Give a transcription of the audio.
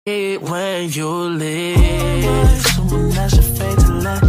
When you leave, someone that's afraid to let